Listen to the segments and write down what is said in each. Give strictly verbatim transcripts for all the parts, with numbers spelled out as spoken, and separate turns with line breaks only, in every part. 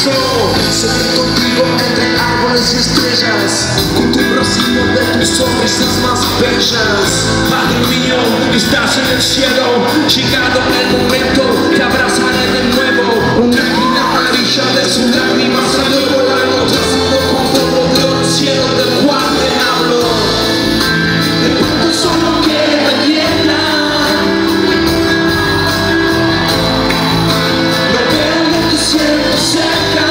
Seguir contigo entre árboles y estrellas, junto un racimo de tus sonrisas más bellas. Padre mío, estás en el cielo, llegado el momento, te abrazaré de nuevo. Una águila amarilla de sus lágrimas salió volando, trazando con polvo de oro el cielo del cual te hablo. De pronto solo queda niebla, no veo lo que siento cerca.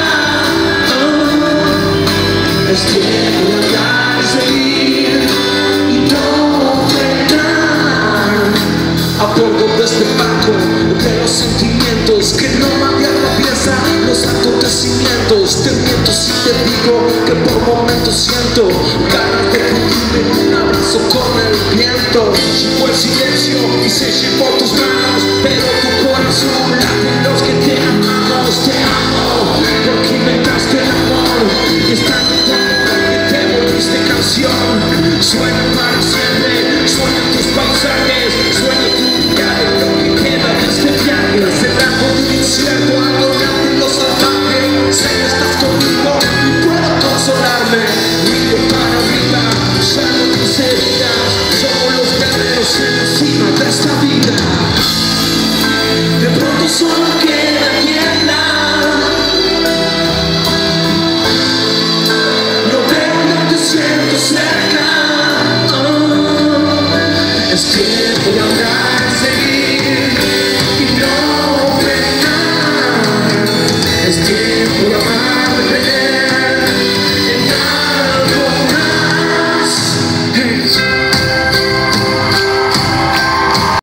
Es tiempo de andar y seguir y no frenar. A bordo de este barco de los sentimientos que no nadie atraviesa los acontecimientos. Te miento si te digo que por momentos siento ganas de fundirme un abrazo con el viento. Llegó el silencio y se llevó tus manos, pero tu corazón late en los que te amamos. Te amo porque inventaste el amor y está esta canción suena para siempre, suenan tus paisajes, suena tu viaje, lo que queda de este viaje. Cerrando un incierto, adorante en lo salvaje. Sé que estás conmigo y puedo consolarme. Miro para arriba, sano tus heridas. Somos los guerreros en la cima de esta vida. De pronto solo queda